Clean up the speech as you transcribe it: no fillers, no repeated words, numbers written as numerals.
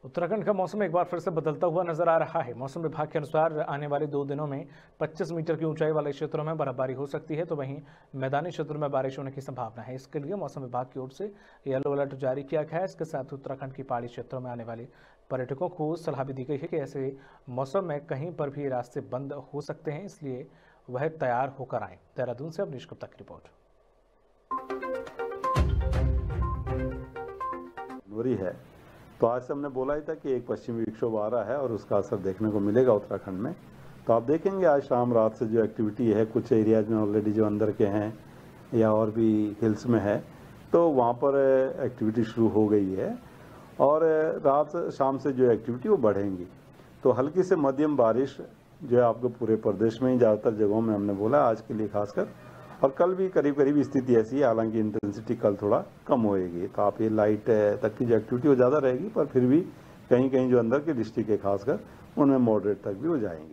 उत्तराखंड का मौसम एक बार फिर से बदलता हुआ नजर आ रहा है। मौसम विभाग के अनुसार आने वाले 2 दिनों में 25 मीटर की ऊंचाई वाले क्षेत्रों में बर्फबारी हो सकती है, तो वहीं मैदानी क्षेत्रों में बारिश होने की संभावना है। इसके लिए मौसम विभाग की ओर से येलो अलर्ट जारी किया गया है। इसके साथ ही उत्तराखंड की पहाड़ी क्षेत्रों में आने वाले पर्यटकों को सलाह भी दी गई है कि ऐसे मौसम में कहीं पर भी रास्ते बंद हो सकते हैं, इसलिए वह तैयार होकर आए। देहरादून से अवनीश गुप्ता की रिपोर्ट। है तो आज से हमने बोला ही था कि एक पश्चिमी विक्षोभ आ रहा है और उसका असर देखने को मिलेगा उत्तराखंड में। तो आप देखेंगे आज शाम रात से जो एक्टिविटी है, कुछ एरियाज में ऑलरेडी जो अंदर के हैं या और भी हिल्स में है, तो वहाँ पर एक्टिविटी शुरू हो गई है और रात शाम से जो एक्टिविटी वो बढ़ेंगी। तो हल्की से मध्यम बारिश जो है आपको पूरे प्रदेश में ही ज़्यादातर जगहों में हमने बोला आज के लिए खासकर, और कल भी करीब करीब स्थिति ऐसी है, हालांकि इंटेंसिटी कल थोड़ा कम होएगी। तो आप ये लाइट तक की जो एक्टिविटी वो ज़्यादा रहेगी, पर फिर भी कहीं कहीं जो अंदर के डिस्ट्रिक्ट है खासकर उनमें मॉडरेट तक भी हो जाएंगी।